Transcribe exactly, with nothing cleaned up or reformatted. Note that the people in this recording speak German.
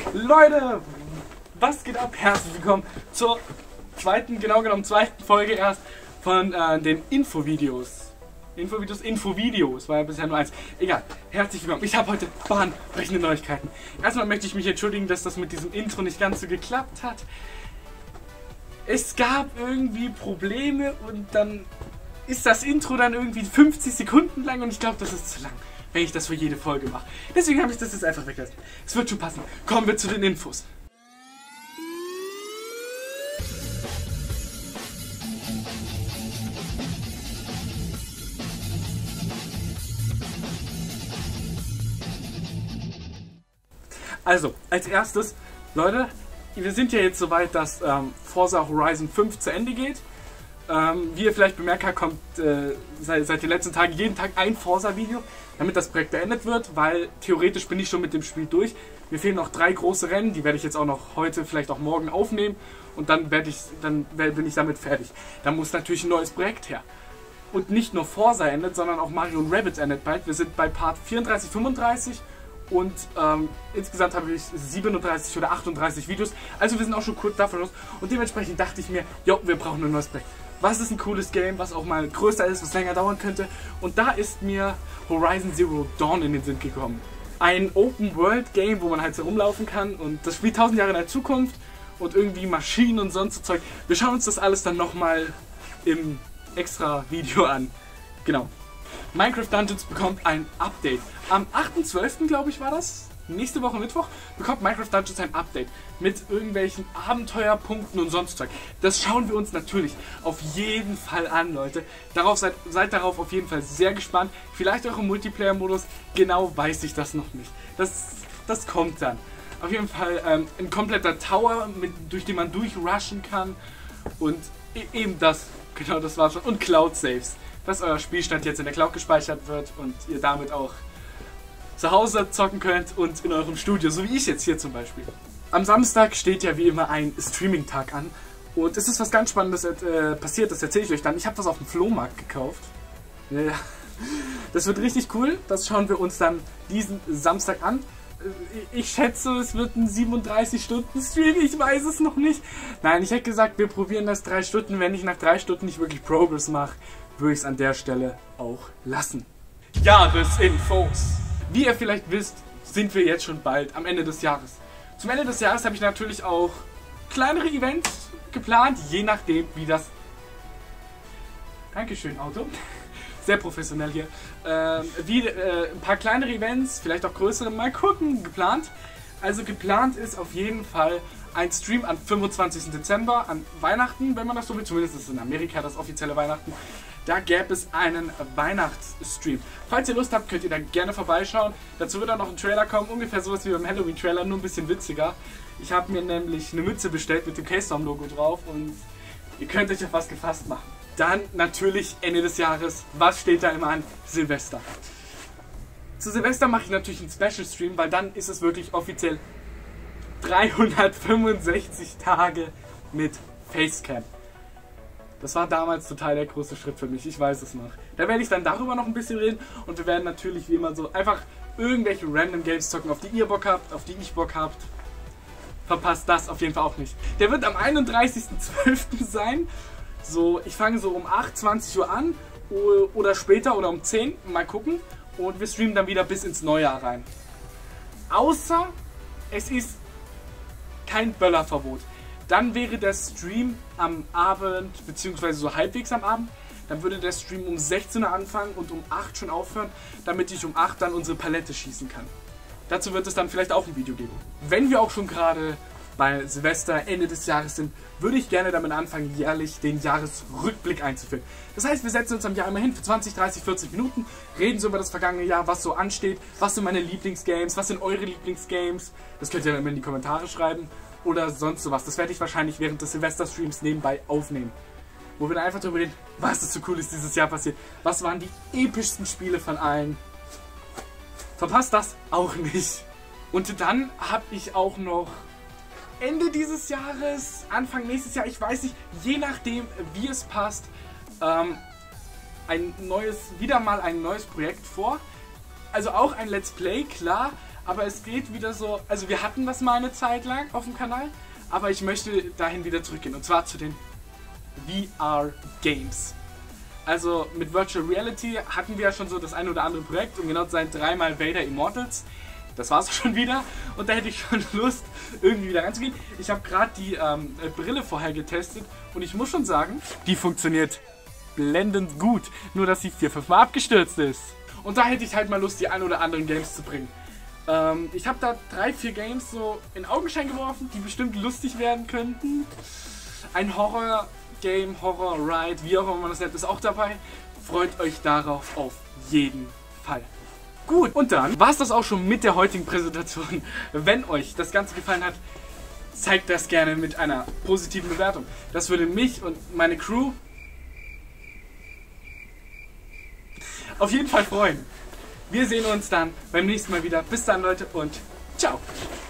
Leute, was geht ab? Herzlich willkommen zur zweiten, genau genommen zweiten Folge erst von äh, den Infovideos. Infovideos, Infovideos, war ja bisher nur eins. Egal, herzlich willkommen. Ich habe heute bahnbrechende Neuigkeiten. Erstmal möchte ich mich entschuldigen, dass das mit diesem Intro nicht ganz so geklappt hat. Es gab irgendwie Probleme und dann ist das Intro dann irgendwie fünfzig Sekunden lang und ich glaube, das ist zu lang, wenn ich das für jede Folge mache. Deswegen habe ich das jetzt einfach weggelassen. Es wird schon passen. Kommen wir zu den Infos. Also, als erstes, Leute, wir sind ja jetzt soweit, dass ähm, Forza Horizon fünf zu Ende geht. Ähm, wie ihr vielleicht bemerkt habt, kommt äh, seit, seit den letzten Tagen jeden Tag ein Forza-Video, damit das Projekt beendet wird, weil theoretisch bin ich schon mit dem Spiel durch. Mir fehlen noch drei große Rennen, die werde ich jetzt auch noch heute, vielleicht auch morgen aufnehmen und dann, werde ich, dann bin ich damit fertig. Da muss natürlich ein neues Projekt her. Und nicht nur Forza endet, sondern auch Mario und Rabbids endet bald. Wir sind bei Part vierunddreißig, fünfunddreißig und ähm, insgesamt habe ich siebenunddreißig oder achtunddreißig Videos. Also wir sind auch schon kurz davon los und dementsprechend dachte ich mir, jo, wir brauchen ein neues Projekt. Was ist ein cooles Game, was auch mal größer ist, was länger dauern könnte? Und da ist mir Horizon Zero Dawn in den Sinn gekommen. Ein Open-World-Game, wo man halt so rumlaufen kann und das spielt tausend Jahre in der Zukunft und irgendwie Maschinen und sonst so Zeug. Wir schauen uns das alles dann nochmal im extra Video an. Genau. Minecraft Dungeons bekommt ein Update. Am achten zwölften glaube ich war das. Nächste Woche Mittwoch bekommt Minecraft Dungeons ein Update mit irgendwelchen Abenteuerpunkten und sonst Zeug. Das schauen wir uns natürlich auf jeden Fall an, Leute. Darauf seid, seid darauf auf jeden Fall sehr gespannt. Vielleicht auch im Multiplayer-Modus. Genau weiß ich das noch nicht. Das, das kommt dann. Auf jeden Fall ähm, ein kompletter Tower, mit, durch den man durchrushen kann. Und e eben das. Genau, das war's schon. Und Cloud Saves. Dass euer Spielstand jetzt in der Cloud gespeichert wird und ihr damit auch zu Hause zocken könnt und in eurem Studio, so wie ich jetzt hier zum Beispiel. Am Samstag steht ja wie immer ein Streaming-Tag an und es ist was ganz Spannendes äh, passiert, das erzähle ich euch dann. Ich habe was auf dem Flohmarkt gekauft. Ja, das wird richtig cool, das schauen wir uns dann diesen Samstag an. Ich schätze, es wird ein siebenunddreißig Stunden Stream, ich weiß es noch nicht. Nein, ich hätte gesagt, wir probieren das drei Stunden. Wenn ich nach drei Stunden nicht wirklich Progress mache, würde ich es an der Stelle auch lassen. Jahresinfos. Wie ihr vielleicht wisst, sind wir jetzt schon bald am Ende des Jahres. Zum Ende des Jahres habe ich natürlich auch kleinere Events geplant, je nachdem wie das... Dankeschön, Auto. Sehr professionell hier. Ähm, wie, äh, ein paar kleinere Events, vielleicht auch größere, mal gucken, geplant. Also geplant ist auf jeden Fall ein Stream am fünfundzwanzigsten Dezember, an Weihnachten, wenn man das so will. Zumindest ist es in Amerika das offizielle Weihnachten. Da gäbe es einen Weihnachtsstream. Falls ihr Lust habt, könnt ihr dann gerne vorbeischauen. Dazu wird dann noch ein Trailer kommen, ungefähr sowas wie beim Halloween-Trailer, nur ein bisschen witziger. Ich habe mir nämlich eine Mütze bestellt mit dem K-Storm-Logo drauf und ihr könnt euch auf was gefasst machen. Dann natürlich Ende des Jahres, was steht da immer an? Silvester. Zu Silvester mache ich natürlich einen Special-Stream, weil dann ist es wirklich offiziell dreihundertfünfundsechzig Tage mit Facecam. Das war damals total der große Schritt für mich, ich weiß es noch. Da werde ich dann darüber noch ein bisschen reden und wir werden natürlich wie immer so einfach irgendwelche random Games zocken, auf die ihr Bock habt, auf die ich Bock habt. Verpasst das auf jeden Fall auch nicht. Der wird am einunddreißigsten zwölften sein. So, ich fange so um acht, zwanzig Uhr an oder später oder um zehn, mal gucken. Und wir streamen dann wieder bis ins Neujahr rein. Außer es ist kein Böllerverbot. Dann wäre der Stream am Abend, beziehungsweise so halbwegs am Abend, dann würde der Stream um sechzehn Uhr anfangen und um acht schon aufhören, damit ich um acht dann unsere Palette schießen kann. Dazu wird es dann vielleicht auch ein Video geben. Wenn wir auch schon gerade bei Silvester, Ende des Jahres sind, würde ich gerne damit anfangen, jährlich den Jahresrückblick einzuführen. Das heißt, wir setzen uns am Jahr immer hin für zwanzig, dreißig, vierzig Minuten, reden so über das vergangene Jahr, was so ansteht, was sind meine Lieblingsgames, was sind eure Lieblingsgames, das könnt ihr dann immer in die Kommentare schreiben. Oder sonst sowas. Das werde ich wahrscheinlich während des Silvester-Streams nebenbei aufnehmen. Wo wir dann einfach darüber reden, was ist so cooles dieses Jahr passiert. Was waren die epischsten Spiele von allen. Verpasst das auch nicht. Und dann habe ich auch noch Ende dieses Jahres, Anfang nächstes Jahr, ich weiß nicht, je nachdem wie es passt, ähm, ein neues, wieder mal ein neues Projekt vor. Also auch ein Let's Play, klar, aber es geht wieder so, also wir hatten das mal eine Zeit lang auf dem Kanal, aber ich möchte dahin wieder zurückgehen, und zwar zu den V R-Games. Also mit Virtual Reality hatten wir ja schon so das eine oder andere Projekt, um genau zu sein, dreimal Vader Immortals. Das war's schon wieder und da hätte ich schon Lust, irgendwie wieder reinzugehen. Ich habe gerade die ähm, Brille vorher getestet und ich muss schon sagen, die funktioniert blendend gut, nur dass sie vier, fünf Mal abgestürzt ist. Und da hätte ich halt mal Lust, die ein oder anderen Games zu bringen. Ähm, ich habe da drei, vier Games so in Augenschein geworfen, die bestimmt lustig werden könnten. Ein Horror-Game, Horror-Ride, wie auch immer man das nennt, ist auch dabei. Freut euch darauf auf jeden Fall. Gut, und dann war es das auch schon mit der heutigen Präsentation. Wenn euch das Ganze gefallen hat, zeigt das gerne mit einer positiven Bewertung. Das würde mich und meine Crew auf jeden Fall freuen. Wir sehen uns dann beim nächsten Mal wieder. Bis dann, Leute, und ciao!